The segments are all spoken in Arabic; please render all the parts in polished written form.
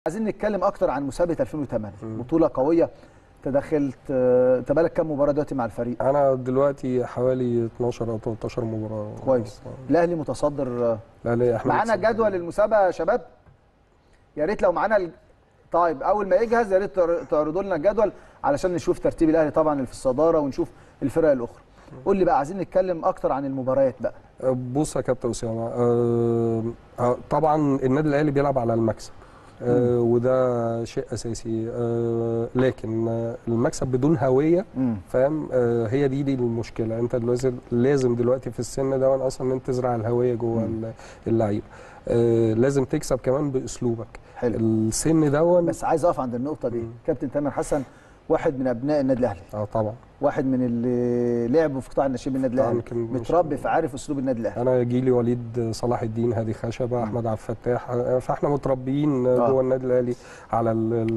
عايزين نتكلم اكتر عن مسابقه 2008 بطوله قويه. تدخلت تبالك كام مباراه دلوقتي مع الفريق؟ انا دلوقتي حوالي 12 او 13 مباراه. كويس. الاهلي متصدر. الاهلي احنا معانا جدول المسابقه يا شباب؟ يا ريت لو معانا طيب اول ما يجهز يا ريت تعرضوا لنا الجدول علشان نشوف ترتيب الاهلي طبعا اللي في الصداره ونشوف الفرق الاخرى. قول لي بقى، عايزين نتكلم اكتر عن المباريات بقى. بص يا كابتن اسامه، طبعا النادي الاهلي بيلعب على المكسب، وده شيء اساسي، لكن المكسب بدون هويه، فاهم؟ هي دي المشكله. انت لازم دلوقتي في السن ده اصلا ان انت تزرع الهويه جوه اللعيبه. لازم تكسب كمان باسلوبك. حلو. السن ده بس عايز اقف عند النقطه دي. كابتن تامر حسن واحد من ابناء النادي الاهلي. طبعا واحد من اللي لعبوا في قطاع الناشئين بالنادي الاهلي، متربي فعارف اسلوب النادي الاهلي. انا جيلي وليد صلاح الدين، هادي خشبه، احمد عبد الفتاح، فاحنا متربيين جوه النادي الاهلي على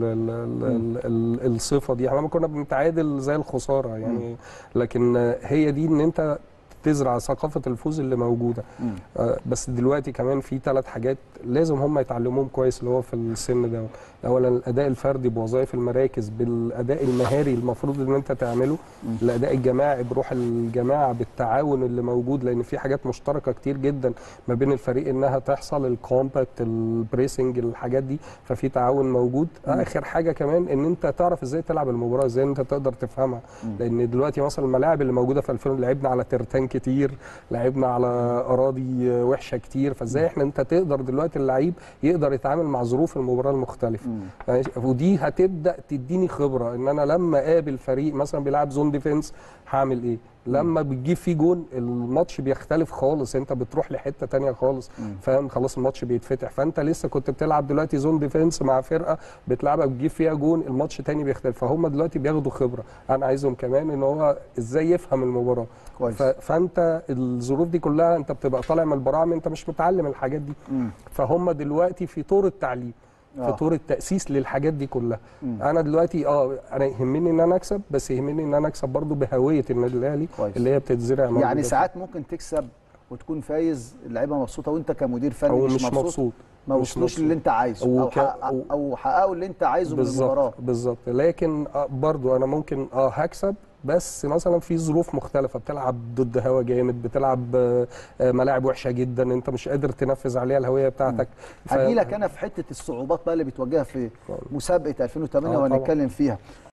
الصفه دي. احنا ما كنا بنتعادل زي الخساره يعني، لكن هي دي ان انت تزرع ثقافه الفوز اللي موجوده. بس دلوقتي كمان في 3 حاجات لازم هم يتعلموهم كويس اللي هو في السن ده. اولا الاداء الفردي بوظائف المراكز بالاداء المهاري المفروض ان انت تعمله، الاداء الجماعي بروح الجماعه بالتعاون اللي موجود، لان في حاجات مشتركه كتير جدا ما بين الفريق انها تحصل، الكومباكت، البريسنج، الحاجات دي، ففي تعاون موجود. اخر حاجه كمان ان انت تعرف ازاي تلعب المباراه، ازاي انت تقدر تفهمها، لان دلوقتي مثلا الملاعب اللي موجوده في 2000 لعبنا على ترتان كتير، لعبنا على اراضي وحشه كتير، فازاي انت تقدر دلوقتي اللعيب يقدر يتعامل مع ظروف المباراه المختلفه. ودي هتبدا تديني خبره ان انا لما اقابل فريق مثلا بيلعب زون ديفنس هعمل ايه، لما بتجيب فيه جون الماتش بيختلف خالص، انت بتروح لحته ثانيه خالص، فاهم؟ خلاص الماتش بيتفتح، فانت لسه كنت بتلعب دلوقتي زون ديفنس مع فرقه بتلعبك بتجيب فيها جون، الماتش ثاني بيختلف، فهم دلوقتي بياخدوا خبره. انا عايزهم كمان ان هو ازاي يفهم المباراه كويس. فانت الظروف دي كلها انت بتبقى طالع من البراعم انت مش متعلم الحاجات دي، فهم دلوقتي في طور التعليم، في طور التأسيس للحاجات دي كلها. انا دلوقتي انا يهمني ان انا اكسب، بس يهمني ان انا اكسب برضو بهويه النادي الاهلي اللي هي بتتزرع. يعني ساعات ممكن تكسب وتكون فايز، اللعيبه مبسوطه وانت كمدير فني أو مش مبسوط، ما وصلوش اللي انت عايزه او حققوا اللي انت عايزه من المباراه. بالظبط. لكن برضو انا ممكن هكسب، بس مثلا في ظروف مختلفه، بتلعب ضد هوا جامد، بتلعب ملاعب وحشه جدا انت مش قادر تنفذ عليها الهويه بتاعتك. هجي لك انا في حته الصعوبات بقى اللي بتواجهها في مسابقه 2008 وهنتكلم فيها.